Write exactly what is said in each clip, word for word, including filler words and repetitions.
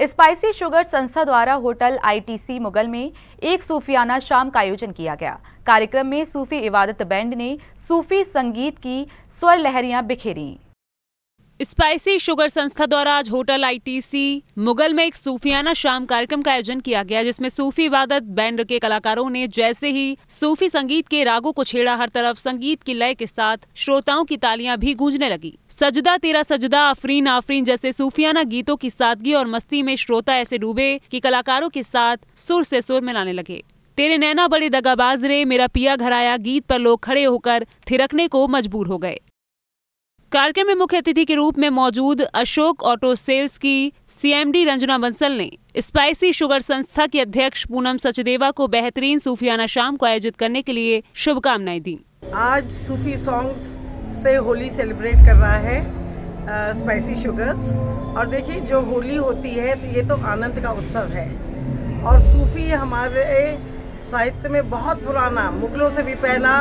Spicy sugar संस्था द्वारा hotel ITC Mughal में एक सूफियाना शाम का आयोजन किया गया। कार्यक्रम में सूफी इबादत बैंड ने सूफी संगीत की स्वर लहरियां बिखेरी। स्पाइसी शुगर संस्था द्वारा आज होटल आईटीसी मुगल में एक सूफियाना शाम कार्यक्रम का आयोजन किया गया, जिसमें सूफी इबादत बैंड के कलाकारों ने जैसे ही सूफी संगीत के रागों को छेड़ा, हर तरफ संगीत की लय के साथ श्रोताओं की तालियां भी गूंजने लगी। सजदा तेरा सजदा, आफरीन आफरीन जैसे सूफियाना गीतों की सादगी और मस्ती में श्रोता ऐसे डूबे कि कलाकारों के साथ सुर से सुर मिलाने लगे। तेरे नैना बड़े दगाबाज रे, मेरा पिया घर आया गीत पर लोग खड़े होकर थिरकने को मजबूर हो गए। कार्यक्रम में मुख्य अतिथि के रूप में मौजूद अशोक ऑटो सेल्स की सीएमडी रंजना बंसल ने स्पाइसी शुगर संस्था की अध्यक्ष पूनम सचदेवा को बेहतरीन सूफियाना शाम को आयोजित करने के लिए शुभकामनाएं दी। आज सूफी सॉन्ग्स से होली सेलिब्रेट कर रहा है स्पाइसी शुगर्स। और देखिए, जो होली होती है तो ये तो आनंद का उत्सव है, और सूफी हमारे साहित्य में बहुत पुराना, मुगलों से भी पहला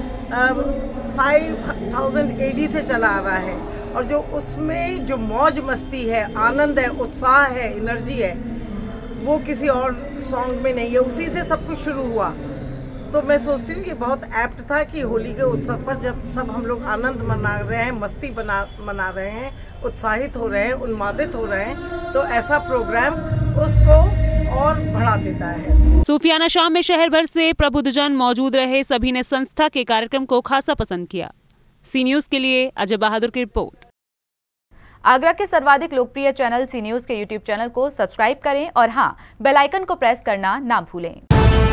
फाइव थाउजेंड एडी से चला आ रहा है। और जो उसमें जो मौज मस्ती है, आनंद है, उत्साह है, एनर्जी है, वो किसी और सॉन्ग में नहीं है। उसी से सब कुछ शुरू हुआ। तो मैं सोचती हूँ कि बहुत एप्ट था कि होली के उत्सव पर जब सब हम लोग आनंद मना रहे हैं, मस्ती बना मना रहे हैं, उत्साहित हो रहे हैं, उन्मादित हो रहे हैं, तो ऐसा प्रोग्राम उसको और बढ़ा देता है। सूफियाना शाम में शहर भर से प्रबुद्धजन मौजूद रहे। सभी ने संस्था के कार्यक्रम को खासा पसंद किया। सी न्यूज के लिए अजय बहादुर की रिपोर्ट। आगरा के सर्वाधिक लोकप्रिय चैनल सी न्यूज के यूट्यूब चैनल को सब्सक्राइब करें और हाँ, बेल आइकन को प्रेस करना ना भूलें।